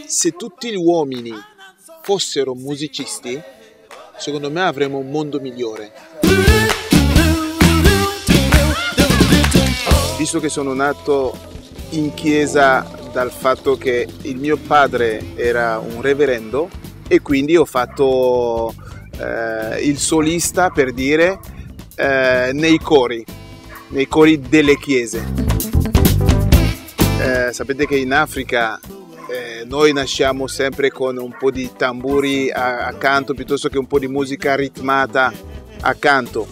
Se tutti gli uomini fossero musicisti, secondo me avremmo un mondo migliore. Visto che sono nato in chiesa dal fatto che il mio padre era un reverendo e quindi ho fatto il solista, per dire, nei cori delle chiese. Sapete che in Africa noi nasciamo sempre con un po' di tamburi accanto piuttosto che un po' di musica ritmata accanto.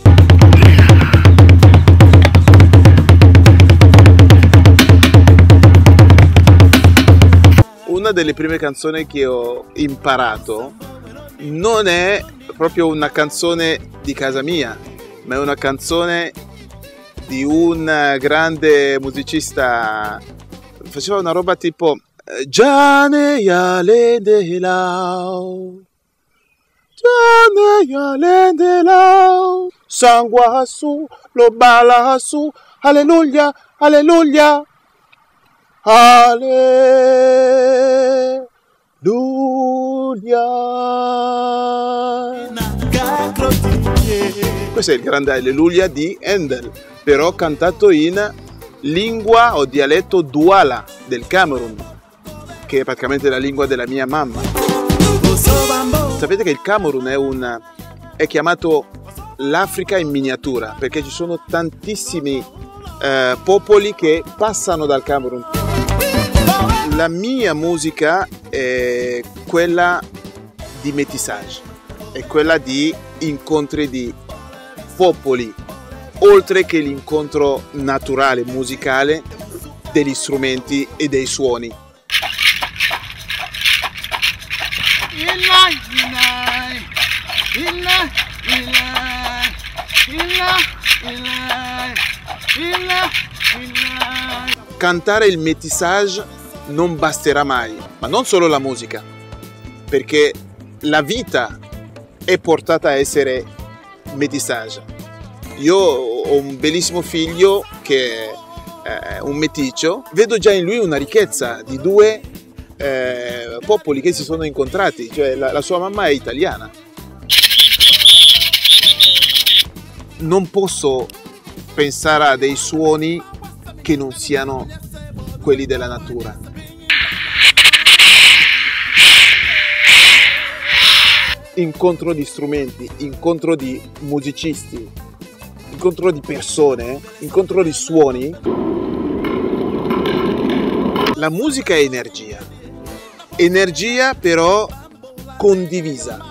Una delle prime canzoni che ho imparato non è proprio una canzone di casa mia, ma è una canzone di un grande musicista. Faceva una roba tipo Jane ya lende lao, Jane ya lende lao, sangwa su, lo bala su, alleluia, alleluia, alleluia. Questo è il grande alleluia di Handel, però cantato in lingua o dialetto Douala del Camerun, che è praticamente la lingua della mia mamma. Sapete che il Camerun è chiamato l'Africa in miniatura, perché ci sono tantissimi popoli che passano dal Camerun. La mia musica è quella di métissage, è quella di incontri di popoli, oltre che l'incontro naturale, musicale, degli strumenti e dei suoni. Cantare il métissage non basterà mai, ma non solo la musica, perché la vita è portata a essere métissage. Io ho un bellissimo figlio che è un meticcio, vedo già in lui una ricchezza di due popoli che si sono incontrati, cioè la sua mamma è italiana. Non posso pensare a dei suoni che non siano quelli della natura. Incontro di strumenti, incontro di musicisti, incontro di persone, incontro di suoni. La musica è energia, energia però condivisa.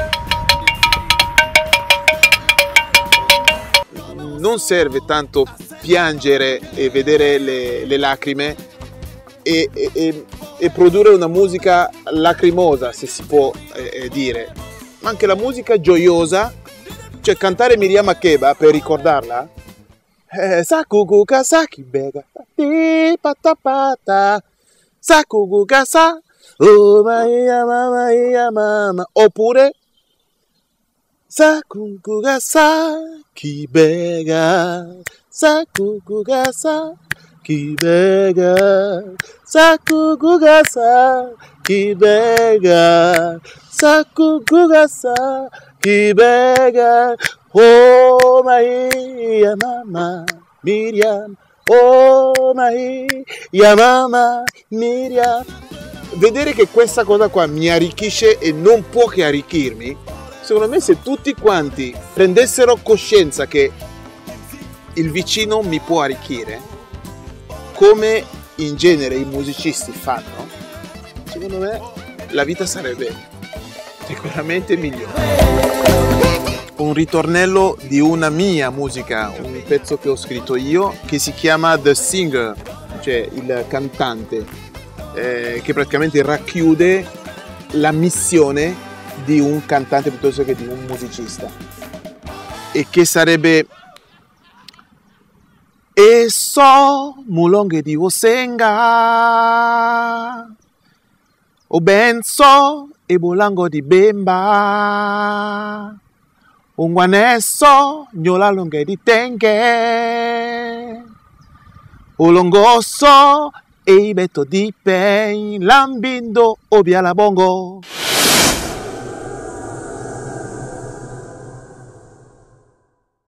Non serve tanto piangere e vedere le lacrime e produrre una musica lacrimosa, se si può dire, ma anche la musica gioiosa, cioè cantare Miriam Makeba per ricordarla. Sakuguka sakibega patapata Sakuguka sa oh mia mama, oppure Sakuguka sakibega Sakuguka sakibega Sakuguka sakibega Sakuguka sakibega. Oh mia mama Miriam, oh mia mama Miriam. Vedere che questa cosa qua mi arricchisce e non può che arricchirmi, secondo me se tutti quanti prendessero coscienza che il vicino mi può arricchire, come in genere i musicisti fanno, secondo me la vita sarebbe sicuramente migliore. Un ritornello di una mia musica, un pezzo che ho scritto io, che si chiama The Singer, cioè il cantante, che praticamente racchiude la missione di un cantante piuttosto che di un musicista, e che sarebbe E so mulonge di Wosenga, o ben so e bolango di Bemba, Ungwaneso nyola longe di tenge, Olongoso e i metto di pen, lambindo o via la bongo.